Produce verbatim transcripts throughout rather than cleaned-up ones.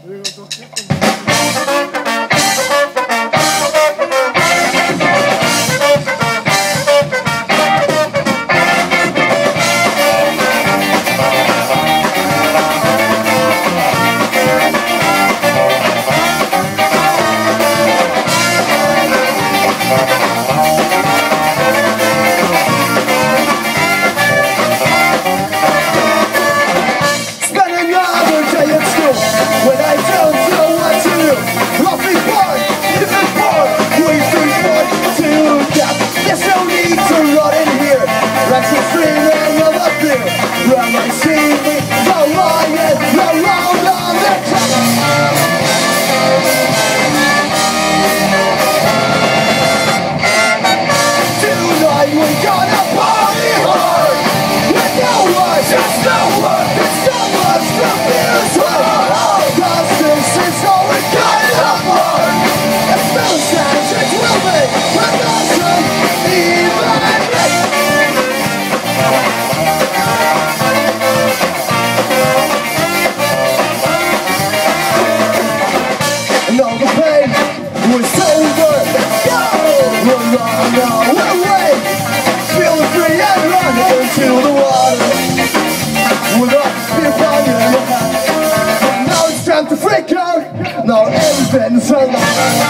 No, everything's so long.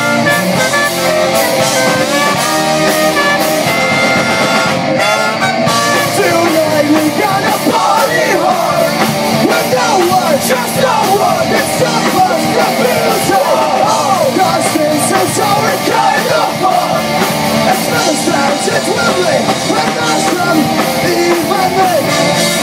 Tonight we gonna party hard with no one, just no one. It's just us refusal. Cause things are so kind of fun. It smells sounds, it's lovely, and awesome, even me.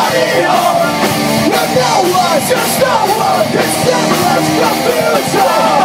Just no one can stop us from future.